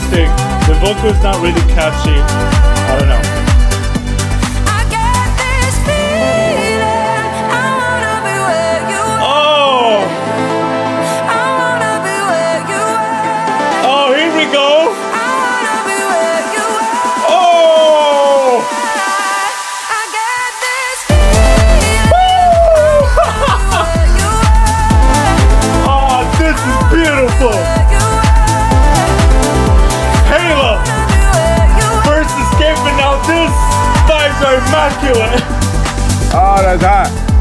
acoustic. The vocal is not really catchy. I don't know. Oh, here we go. Beautiful! Halo! First escape, and now this! Vibes are immaculate! Oh, that's hot.